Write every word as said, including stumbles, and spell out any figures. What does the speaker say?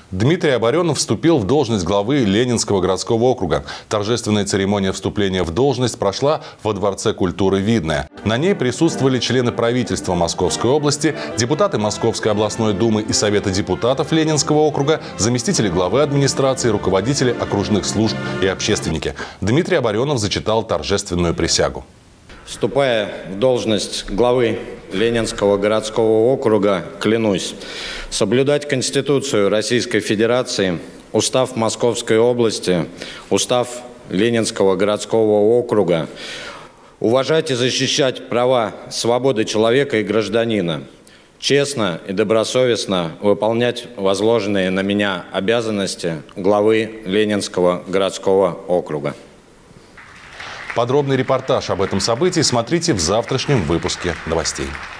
Дмитрий Оборенов вступил в должность главы Ленинского городского округа. Торжественная церемония вступления в должность прошла во Дворце культуры «Видное». На ней присутствовали члены правительства Московской области, депутаты Московской областной думы и Совета депутатов Ленинского округа, заместители главы администрации, руководители окружных служб и общественники. Дмитрий Оборенов зачитал торжественную присягу. Вступая в должность главы Ленинского городского округа, клянусь соблюдать Конституцию Российской Федерации, Устав Московской области, Устав Ленинского городского округа, уважать и защищать права, свободы человека и гражданина, честно и добросовестно выполнять возложенные на меня обязанности главы Ленинского городского округа. Подробный репортаж об этом событии смотрите в завтрашнем выпуске новостей.